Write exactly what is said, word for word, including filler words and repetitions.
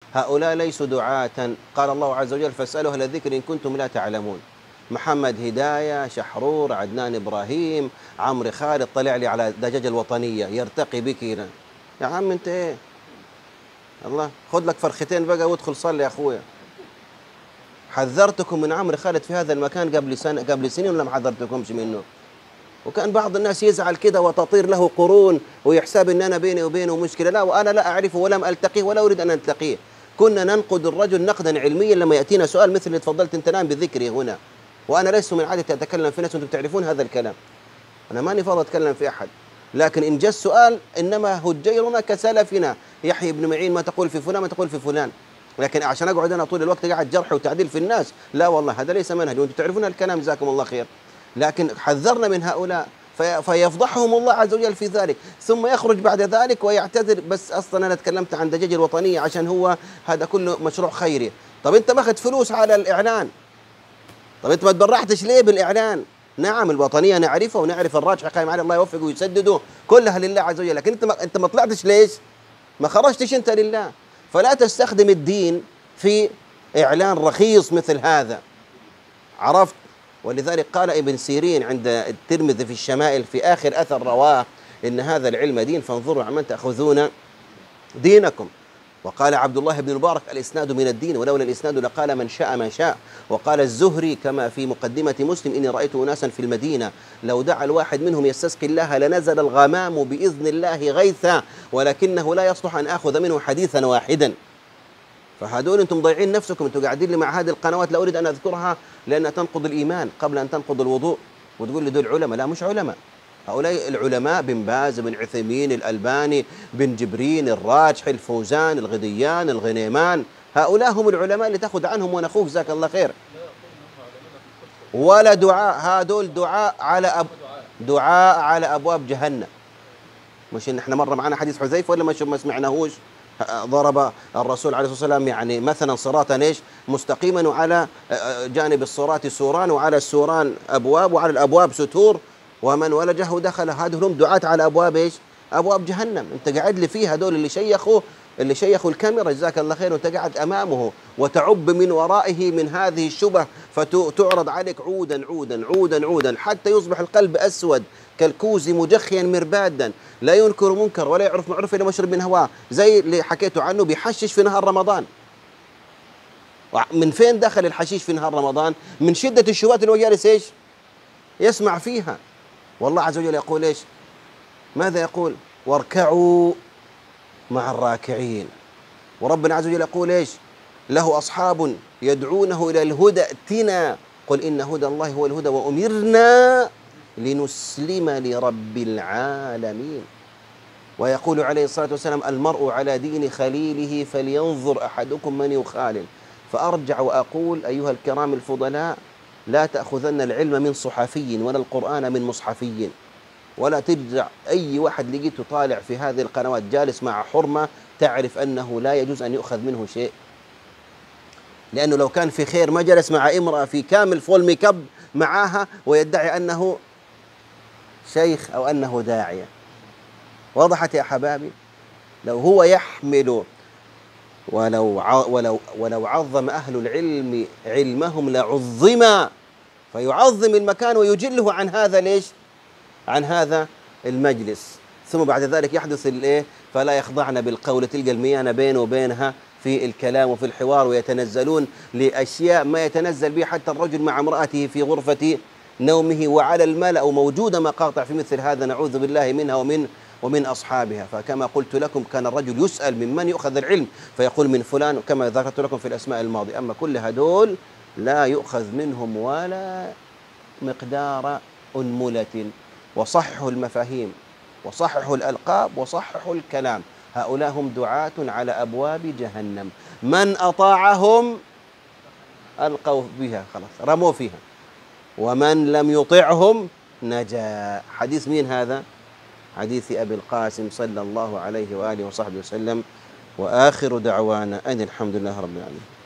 هؤلاء ليسوا دعاة. قال الله عز وجل فاسألوا أهل الذكر إن كنتم لا تعلمون. محمد هداية، شحرور، عدنان إبراهيم، عمرو خالد طلع لي على دجاجة الوطنية يرتقي بك هنا. يا عم أنت إيه؟ الله خذ لك فرختين بقى وادخل صلي يا أخويا. حذرتكم من عمرو خالد في هذا المكان قبل سنة قبل سنين ولا ما حذرتكمش منه؟ وكان بعض الناس يزعل كده وتطير له قرون ويحسب ان انا بيني وبينه مشكله. لا، وانا لا اعرفه ولم التقيه ولا اريد ان التقيه. كنا ننقد الرجل نقدا علميا لما ياتينا سؤال مثل اللي تفضلت انت الان بذكري هنا. وانا لست من عادتي اتكلم في ناس وانتم تعرفون هذا الكلام. انا ماني فاضي اتكلم في احد، لكن ان جاء السؤال انما هجيرنا كسلفنا يحيى بن معين ما تقول في فلان ما تقول في فلان. لكن عشان اقعد انا طول الوقت قاعد جرح وتعديل في الناس، لا والله هذا ليس منهج وانتم تعرفون الكلام جزاكم الله خير. لكن حذرنا من هؤلاء فيفضحهم الله عز وجل في ذلك، ثم يخرج بعد ذلك ويعتذر. بس اصلا انا تكلمت عن دجاجة الوطنية عشان هو هذا كله مشروع خيري. طب انت ما اخذت فلوس على الاعلان؟ طب انت ما تبرعتش ليه بالاعلان؟ نعم الوطنية نعرفها ونعرف الراجح قائم عليه الله يوفقه ويسدده كلها لله عز وجل، لكن انت ما انت ما طلعتش ليش؟ ما خرجتش انت لله. فلا تستخدم الدين في اعلان رخيص مثل هذا. عرفت؟ ولذلك قال ابن سيرين عند الترمذي في الشمائل في آخر أثر رواه إن هذا العلم دين فانظروا عمن تأخذون دينكم. وقال عبد الله بن المبارك الإسناد من الدين ولولا الإسناد لقال من شاء ما شاء. وقال الزهري كما في مقدمة مسلم إني رأيت أناسا في المدينة لو دعا الواحد منهم يستسقي الله لنزل الغمام بإذن الله غيثا ولكنه لا يصلح أن آخذ منه حديثا واحدا. فهذول انتم ضايعين نفسكم، انتم قاعدين لي مع هذه القنوات لا اريد ان اذكرها لانها تنقض الايمان قبل ان تنقض الوضوء، وتقول لي دول علماء. لا مش علماء، هؤلاء العلماء بن باز بن عثيمين الالباني بن جبرين الراجح الفوزان الغديان الغنيمان، هؤلاء هم العلماء اللي تاخذ عنهم ونخوف جزاك الله خير. ولا دعاء، هذول دعاء على أب دعاء على ابواب جهنم. مش ان احنا مره معنا حديث حذيفه ولا ما سمعناهوش؟ ضرب الرسول عليه الصلاة والسلام يعني مثلا صراطا ايش مستقيما وعلى جانب الصراط سوران وعلى السوران أبواب وعلى الأبواب ستور ومن ولجه دخل. هذول هم دعاة على أبواب ايش؟ أبواب جهنم. أنت قاعد لي فيها هذول اللي شيخوا اللي شيخوا الكاميرا جزاك الله خير، وأنت قاعد أمامه وتعب من ورائه من هذه الشبه فتعرض عليك عودا عودا عودا عودا حتى يصبح القلب أسود كالكوز مجخيا مربادا لا ينكر منكر ولا يعرف معروف الا مشرب من هواه، زي اللي حكيته عنه بيحشش في نهار رمضان. من فين دخل الحشيش في نهار رمضان؟ من شدة الشبهات اللي هو جالس ايش؟ يسمع فيها. والله عز وجل يقول ايش؟ ماذا يقول؟ واركعوا مع الراكعين. وربنا عز وجل يقول ايش؟ له أصحاب يدعونه إلى الهدى ائتنا قل إن هدى الله هو الهدى وأمرنا لنسلم لرب العالمين. ويقول عليه الصلاة والسلام المرء على دين خليله فلينظر أحدكم من يخالل. فأرجع وأقول أيها الكرام الفضلاء لا تأخذن العلم من صحفي ولا القرآن من مصحفي، ولا ترجع أي واحد لقيته طالع في هذه القنوات جالس مع حرمة تعرف أنه لا يجوز أن يؤخذ منه شيء، لأنه لو كان في خير ما جلس مع امرأة في كامل فول ميك اب معاها ويدعي أنه شيخ أو أنه داعية. وضحت يا حبابي؟ لو هو يحمل ولو ولو ولو عظم أهل العلم علمهم لعظم، فيعظم المكان ويجله عن هذا ليش؟ عن هذا المجلس. ثم بعد ذلك يحدث الايه؟ فلا يخضعن بالقول، تلقى الميانة بينه وبينها في الكلام وفي الحوار، ويتنزلون لأشياء ما يتنزل به حتى الرجل مع امرأته في غرفة نومه، وعلى الملأ وموجودة مقاطع في مثل هذا نعوذ بالله منها ومن ومن أصحابها. فكما قلت لكم كان الرجل يسأل ممن يؤخذ العلم فيقول من فلان كما ذكرت لكم في الأسماء الماضية. أما كل هدول لا يؤخذ منهم ولا مقدار أنملة. وصححوا المفاهيم وصححوا الألقاب وصححوا الكلام. هؤلاء هم دعاة على أبواب جهنم، من أطاعهم ألقوا بها خلاص رموا فيها، ومن لم يطعهم نجا. حديث مين هذا؟ حديث أبي القاسم صلى الله عليه وآله وصحبه وسلم. وآخر دعوانا أن الحمد لله رب العالمين.